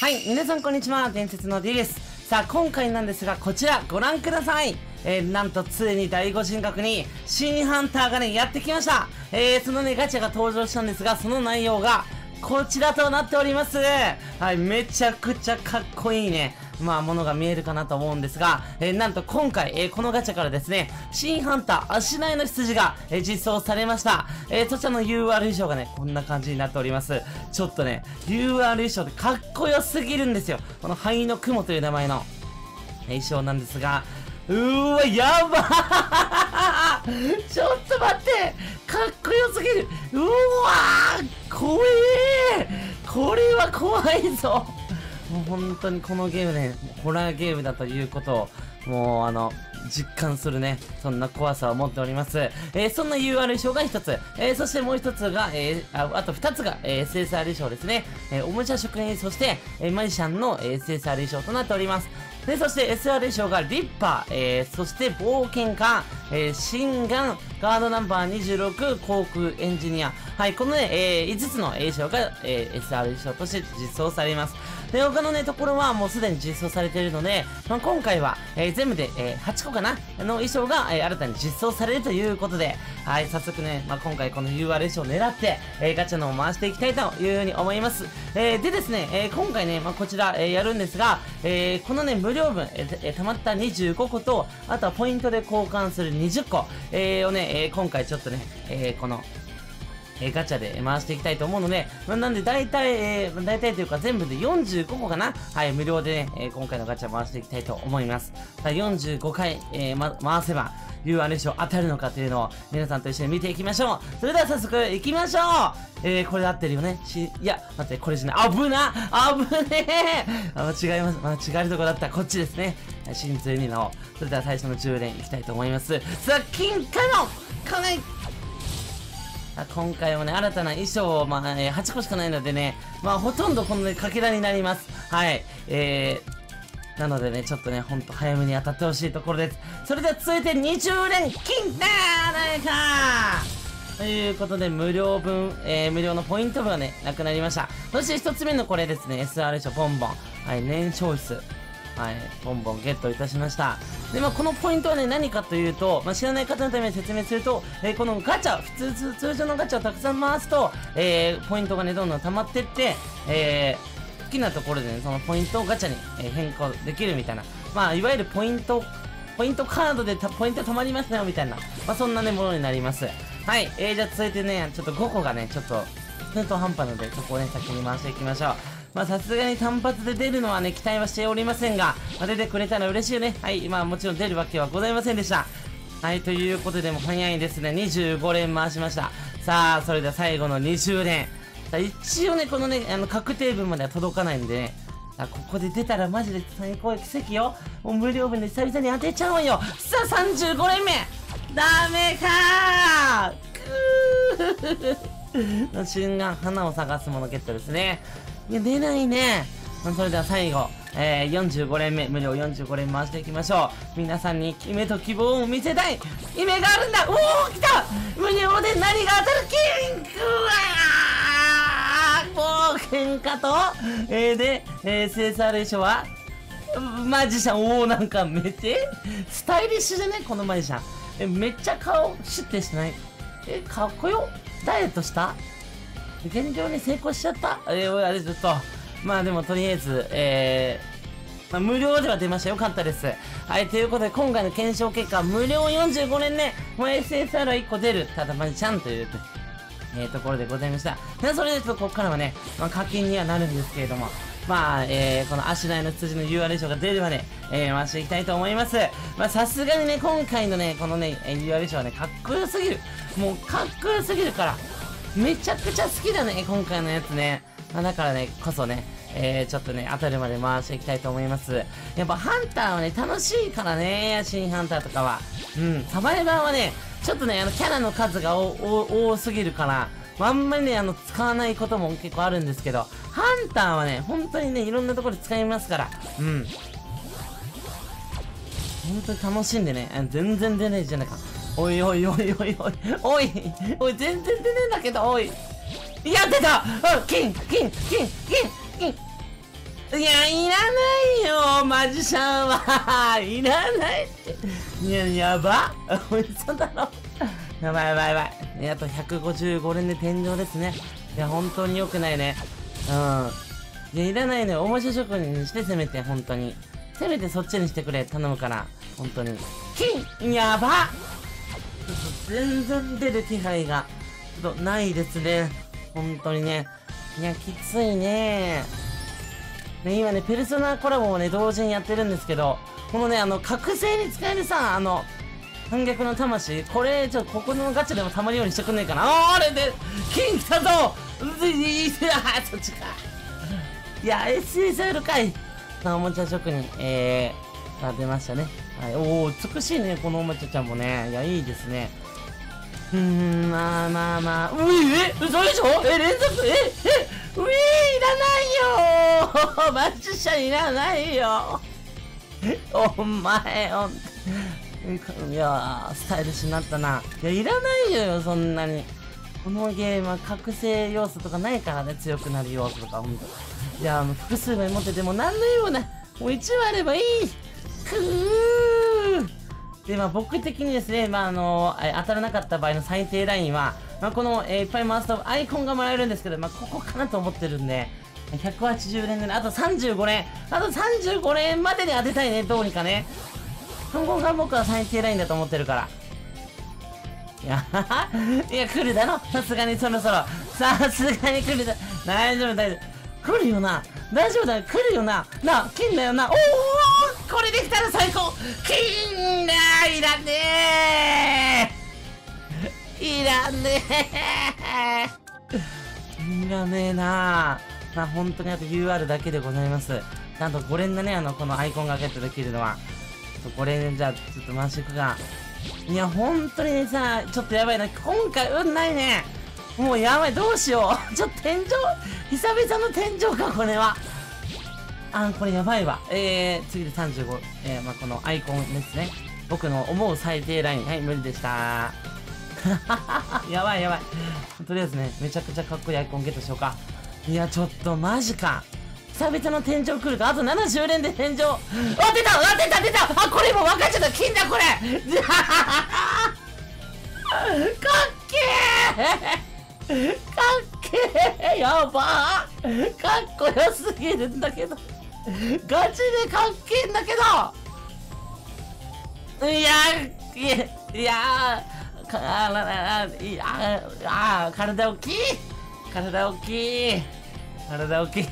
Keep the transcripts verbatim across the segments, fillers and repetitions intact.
はい、皆さんこんにちは、伝説の D です。さあ、今回なんですが、こちらご覧ください。えー、なんとついに第ご神学に新ハンターがね、やってきました。えー、そのね、ガチャが登場したんですが、その内容がこちらとなっております。はい、めちゃくちゃかっこいいね。まあ、ものが見えるかなと思うんですが、えー、なんと今回、えー、このガチャからですね、新ハンター、足苗の羊が、えー、実装されました。えー、そちらの ユーアール 衣装がね、こんな感じになっております。ちょっとね、ユーアール 衣装でかっこよすぎるんですよ。この灰の雲という名前の衣装なんですが、うーわ、やばーちょっと待ってかっこよすぎるうわー怖えーこれは怖いぞもう本当にこのゲームね、ホラーゲームだということを、もうあの、実感するね、そんな怖さを持っております。えー、そんな ユーアール 衣装が一つ、えー、そしてもう一つが、えー、あ、あと二つが、えー、エスエスアール 衣装ですね。えー、おもちゃ職人、そして、えー、マジシャンの エスエスアール 衣装となっております。で、そして エスアール 衣装がリッパー、えー、そして冒険家、えー、心眼、ガードナンバーにじゅうろく、航空エンジニア。はい、このね、えー、いつつの衣装が、えー、エスアール 衣装として実装されます。で、他のね、ところはもうすでに実装されているので、まあ、今回は、えー、全部で、えー、はちこかなの衣装が、えー、新たに実装されるということで、はい、早速ね、まあ、今回この ユーアール 衣装を狙って、えー、ガチャのを回していきたいというふうに思います。えー、でですね、えー、今回ね、まあ、こちら、えー、やるんですが、えー、このね、無料分、えーえー、溜まったにじゅうごこと、あとはポイントで交換するにじゅっこ、えー、をね、えー、今回ちょっとね、えー、この、えー、ガチャで回していきたいと思うので、まあ、なんで大体、えー、大体というか全部でよんじゅうごこかなはい、無料でね、えー、今回のガチャ回していきたいと思います。よんじゅうごかい、えーま、回せば ユーアール 衣装当たるのかというのを皆さんと一緒に見ていきましょう。それでは早速行きましょう。えー、これで合ってるよねし、いや、待って、これじゃない。危な危ねえあ、間違えます。間違えるとこだった。こっちですね。真髄にの。それでは最初のじゅうれんいきたいと思います。さあ、金貨の金今回もね、新たな衣装を、まあ、えー、はちこしかないのでね、まあ、ほとんどこのね、かけらになります。はい。えー、なのでね、ちょっとね、ほんと早めに当たってほしいところです。それでは続いてにじゅうれん、金だーないかということで、無料分、えー、無料のポイント分はね、なくなりました。そして一つ目のこれですね、エスアール 衣装、ボンボン。はい、年少室。はい、ボンボンゲットいたしました。で、まあ、このポイントはね、何かというと、まあ、知らない方のために説明すると、えー、このガチャ、普通、通常のガチャをたくさん回すと、えー、ポイントがね、どんどん溜まっていって、えー、好きなところでね、そのポイントをガチャに、えー、変更できるみたいな、まあ、いわゆるポイント、ポイントカードでたポイント溜まりますよ、みたいな、まあ、そんなね、ものになります。はい、えー、じゃあ続いてね、ちょっとごこがね、ちょっと、中途半端なので、そこをね、先に回していきましょう。まあさすがに単発で出るのはね、期待はしておりませんが、まあ、出てくれたら嬉しいよね。はい、まあもちろん出るわけはございませんでした。はい、ということでも早いですね。にじゅうごれん回しました。さあ、それでは最後のにじゅうれん。さあ、一応ね、このね、あの、確定分までは届かないんでね。さあ、ここで出たらマジで最高奇跡よ。もう無料分で久々に当てちゃうよ。さあ、さんじゅうごれんめダメかーくーの瞬間、花を探すものゲットですね。いや、出ないね。それでは最後、えー、よんじゅうごれんめ、無料よんじゅうごれん回していきましょう。皆さんに夢と希望を見せたい夢があるんだ。おー、来た無料で何が当たる金うわー冒険家と、えー、で、えー、エスエスアール 衣装は、マジシャン。おー、なんかめっちゃ、スタイリッシュじゃねこのマジシャン。え、めっちゃ顔、シュッてしてない。え、かっこよ。ダイエットした現状に成功しちゃった。えー、あれちょっと。まあでもとりあえず、えー、まあ、無料では出ました。よかったです。はい、ということで今回の検証結果、無料よんじゅうごねんね、もう エスエスアール はいっこ出る。ただまじちゃんという、えー、ところでございました。で、それでちょっとここからはね、まあ、課金にはなるんですけれども、まあ、えー、この足苗の羊の ユーアール 衣装が出るまで、えー、回していきたいと思います。まあ、さすがにね、今回のね、このね、ユーアール 衣装はね、かっこよすぎる。もう、かっこよすぎるから。めちゃくちゃ好きだね、今回のやつね。まあ、だからね、こそね、えー、ちょっとね、当たるまで回していきたいと思います。やっぱハンターはね、楽しいからね、新ハンターとかは。うん、サバイバーはね、ちょっとね、あの、キャラの数が多すぎるから、あんまりね、あの、使わないことも結構あるんですけど、ハンターはね、本当にね、いろんなところで使いますから、うん。本当に楽しんでね、全然出ねえじゃないか。おいおいおいおいおい、おい、おい、全然出ねえんだけど、おい。やってたあ、金金金金金いや、いらないよ、マジシャンは。いらないって。いや、やば。嘘だろ。やばいやばいやばい。あとひゃくごじゅうご連で天井ですね。いや、本当に良くないね。うん。いや、いらないのよ。おもちゃ職人にしてせめて、本当に。せめてそっちにしてくれ。頼むから。本当に。金やば全然出る気配が、ちょっとないですね。本当にね。いや、きついね。ね、今ね、ペルソナコラボをね、同時にやってるんですけど、このね、あの、覚醒に使えるさ、あの、反逆の魂、これ、ちょっとここのガチャでもたまるようにしてくんねえかな。あー、あれで、金来たぞういいそっちか。いや、エスエスエル かい。おもちゃ職人、えー、あ、出ましたね。はい、おー、美しいね、このおもちゃちゃんもね。いや、いいですね。うーん、まあまあまあ。うい、え、嘘でしょえ、連続、え、え、ういー、いらないよーマジシャンいらないよお前、ほんいやー、スタイリッシュになったな。いや、いらないよ、そんなに。このゲームは覚醒要素とかないからね、強くなる要素とか、ほんと。いや、もう複数枚持ってても何の用もない。もういちわあればいい。くー。で、まあ僕的にですね、まああのー、当たらなかった場合の最低ラインは、まあこの、えー、いっぱい回すとアイコンがもらえるんですけど、まあここかなと思ってるんで、ひゃくはちじゅう連で、ね、あとさんじゅうご連、あとさんじゅうご連までに当てたいね、どうにかね。ここが僕は最低ラインだと思ってるから。いや、いや、来るだろさすがにそろそろ。さすがに来るだ。大丈夫、大丈夫。来るよな。大丈夫だよ。来るよな。な、金だよな。おおこれできたら最高金だいらねえいらねえいらねえなぁ。まあ、本当にあと ユーアール だけでございます。ちゃんとご連だね、あの、このアイコンがゲットできるのは。これ、じゃあ、ちょっと回していくか。いや、本当にさ、ちょっとやばいな。今回、運ないね。もうやばい、どうしよう。ちょっと天井、久々の天井か、これは。あ、これやばいわ。えー、次でさんじゅうご。えー、まあ、このアイコンですね。僕の思う最低ライン。はい、無理でした。やばいやばい。とりあえずね、めちゃくちゃかっこいいアイコンゲットしようか。いや、ちょっとマジか。久々の天井来るか。あとななじゅう連で天井。あ、出たあ、出た出たあ、これもう分かっちゃった金だこれかっけーかっけーやばーかっこよすぎるんだけどガチでかっけーんだけどいやー、いや、いやー、かあいやあー、体大きい体大きい体大きい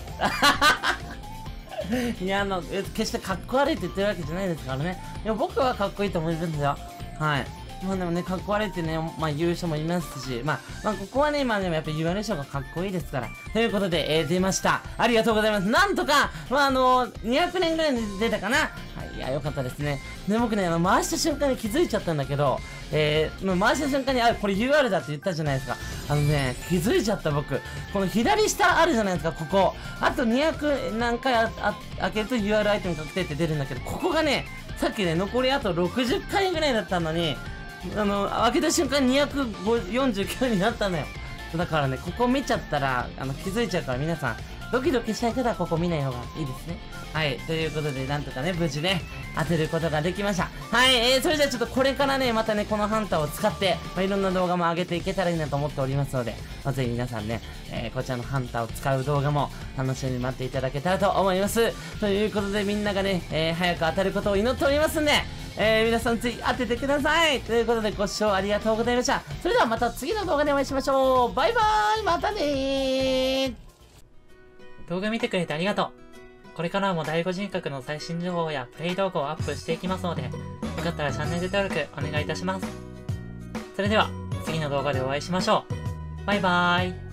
いや、あの、決してかっこ悪いって言ってるわけじゃないですからね。いや、僕はかっこいいと思いますよ。はい。まあでもね、かっこ悪いってね、まあ言う人もいますし、まあ、まあここはね、まあでもやっぱ言われる人がかっこいいですから。ということで、えー、出ました。ありがとうございます。なんとか、まああの、にひゃく連ぐらいで出たかな。はい、いや、よかったですね。で、僕ね、あの、回した瞬間に気づいちゃったんだけど、えー、もう回した瞬間に、あ、これ ユーアール だって言ったじゃないですか。あのね、気づいちゃった僕。この左下あるじゃないですか、ここ。あとにひゃく何回ああ開けると ユーアール アイテム確定って出るんだけど、ここがね、さっきね、残りあとろくじゅっかいぐらいだったのに、あの、開けた瞬間にひゃくよんじゅうきゅうになったのよ。だからね、ここ見ちゃったら、あの、気づいちゃうから皆さん、ドキドキしたい方はここ見ない方がいいですね。はい。ということで、なんとかね、無事ね、当てることができました。はい。えー、それじゃあちょっとこれからね、またね、このハンターを使って、まあ、いろんな動画も上げていけたらいいなと思っておりますので、まあ、ぜひ皆さんね、えー、こちらのハンターを使う動画も楽しみに待っていただけたらと思います。ということで、みんながね、えー、早く当たることを祈っておりますんで、えー、皆さんぜひ当ててください。ということで、ご視聴ありがとうございました。それではまた次の動画でお会いしましょう。バイバーイ、またねー。 動画見てくれてありがとう。これからも第五人格の最新情報やプレイ動画をアップしていきますので、よかったらチャンネル登録お願いいたします。それでは、次の動画でお会いしましょう。バイバーイ。